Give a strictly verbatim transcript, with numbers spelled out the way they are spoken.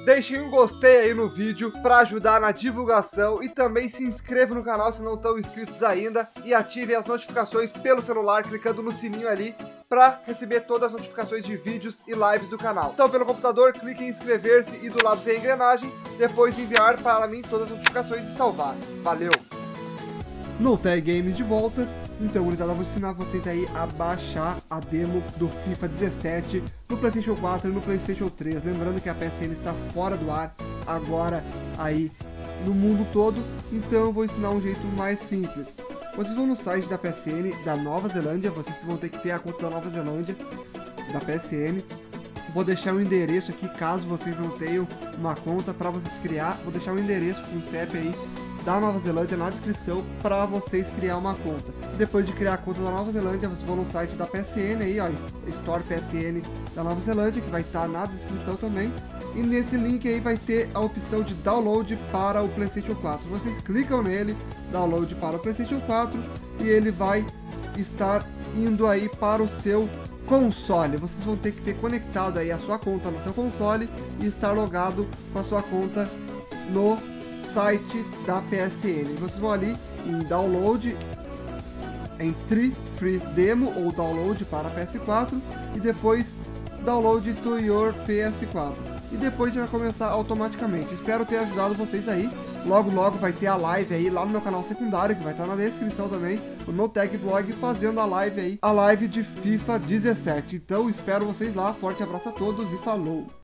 deixem um gostei aí no vídeo para ajudar na divulgação e também se inscrevam no canal se não estão inscritos ainda e ativem as notificações pelo celular clicando no sininho ali para receber todas as notificações de vídeos e lives do canal. Então pelo computador clique em inscrever-se e do lado tem a engrenagem, depois enviar para mim todas as notificações e salvar. Valeu! NoTag Games de volta. Então, gurizada, eu vou ensinar vocês aí a baixar a demo do FIFA dezessete no PlayStation quatro e no PlayStation três. Lembrando que a P S N está fora do ar agora aí no mundo todo, então eu vou ensinar um jeito mais simples. Vocês vão no site da P S N da Nova Zelândia, vocês vão ter que ter a conta da Nova Zelândia, da P S N. Vou deixar o endereço aqui, caso vocês não tenham uma conta para vocês criar, vou deixar o endereço com o C E P aí da Nova Zelândia na descrição para vocês criar uma conta. Depois de criar a conta da Nova Zelândia, vocês vão no site da P S N aí, ó, Store P S N da Nova Zelândia, que vai estar na descrição também. E nesse link aí vai ter a opção de download para o PlayStation quatro. Vocês clicam nele, download para o PlayStation quatro, e ele vai estar indo aí para o seu console. Vocês vão ter que ter conectado aí a sua conta no seu console e estar logado com a sua conta no site da P S N. Vocês vão ali em download, em free demo ou download para P S quatro e depois download to your P S quatro. E depois vai começar automaticamente. Espero ter ajudado vocês aí. Logo logo vai ter a live aí lá no meu canal secundário, que vai estar na descrição também, o NoTag Vlog fazendo a live aí, a live de FIFA dezessete. Então espero vocês lá. Forte abraço a todos e falou!